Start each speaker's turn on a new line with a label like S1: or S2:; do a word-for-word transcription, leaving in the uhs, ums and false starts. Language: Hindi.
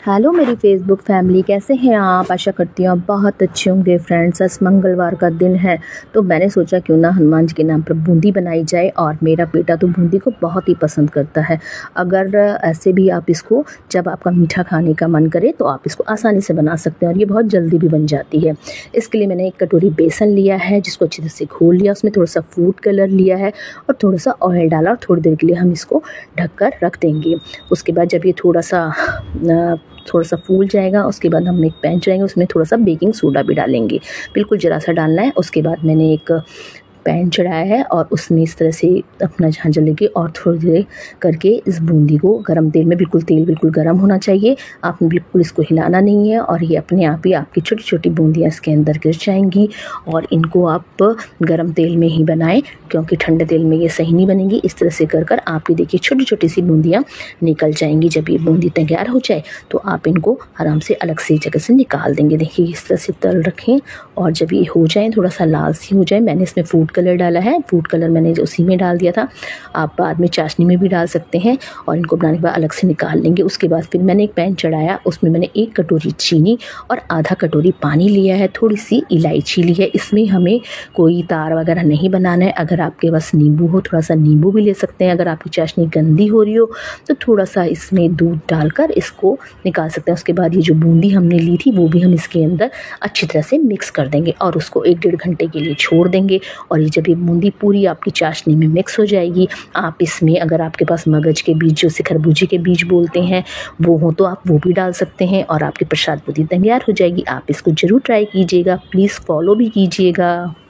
S1: हेलो मेरी फेसबुक फैमिली, कैसे हैं आप? आशा करती हूँ आप बहुत अच्छे होंगे। फ्रेंड्स, आज मंगलवार का दिन है तो मैंने सोचा क्यों ना हनुमान जी के नाम पर बूंदी बनाई जाए। और मेरा बेटा तो बूंदी को बहुत ही पसंद करता है। अगर ऐसे भी आप इसको, जब आपका मीठा खाने का मन करे तो आप इसको आसानी से बना सकते हैं और ये बहुत जल्दी भी बन जाती है। इसके लिए मैंने एक कटोरी बेसन लिया है जिसको अच्छे तरह से घोल लिया, उसमें थोड़ा सा फूड कलर लिया है और थोड़ा सा ऑयल डाला और थोड़ी देर के लिए हम इसको ढककर रख देंगे। उसके बाद जब ये थोड़ा सा थोड़ा सा फूल जाएगा, उसके बाद हम एक पैन चढ़ाएंगे, उसमें थोड़ा सा बेकिंग सोडा भी डालेंगे, बिल्कुल ज़रा सा डालना है। उसके बाद मैंने एक पैन चढ़ाया है और उसमें इस तरह से अपना झांझर लेके और थोड़ी देर करके इस बूंदी को गरम तेल में, बिल्कुल तेल बिल्कुल गरम होना चाहिए, आपने बिल्कुल इसको हिलाना नहीं है और ये अपने आप ही आपकी छोटी छोटी बूंदियाँ इसके अंदर गिर जाएंगी। और इनको आप गरम तेल में ही बनाएं क्योंकि ठंडे तेल में ये सही नहीं बनेंगी। इस तरह से कर कर आपकी देखिए छोटी छोटी सी बूंदियाँ निकल जाएंगी। जब ये बूंदी तैयार हो जाए तो आप इनको आराम से अलग से जगह से निकाल देंगे। देखिए इस तरह से तल रखें और जब ये हो जाए, थोड़ा सा लाल सी हो जाए, मैंने इसमें फूड कलर डाला है, फूड कलर मैंने उसी में डाल दिया था, आप बाद में चाशनी में भी डाल सकते हैं। और इनको बनाने के बाद अलग से निकाल लेंगे। उसके बाद फिर मैंने एक पैन चढ़ाया, उसमें मैंने एक कटोरी चीनी और आधा कटोरी पानी लिया है, थोड़ी सी इलायची ली है। इसमें हमें कोई तार वगैरह नहीं बनाना है। अगर आपके पास नींबू हो, थोड़ा सा नींबू भी ले सकते हैं। अगर आपकी चाशनी गंदी हो रही हो तो थोड़ा सा इसमें दूध डालकर इसको निकाल सकते हैं। उसके बाद ये जो बूंदी हमने ली थी वो भी हम इसके अंदर अच्छी तरह से मिक्स कर देंगे और उसको एक डेढ़ घंटे के लिए छोड़ देंगे। और ये जब ये बूंदी पूरी आपकी चाशनी में मिक्स हो जाएगी, आप इसमें, अगर आपके पास मगज के बीज, जो खरबूजे के बीज बोलते हैं, वो हो तो आप वो भी डाल सकते हैं और आपकी प्रसाद बूंदी तैयार हो जाएगी। आप इसको ज़रूर ट्राई कीजिएगा, प्लीज़ फॉलो भी कीजिएगा।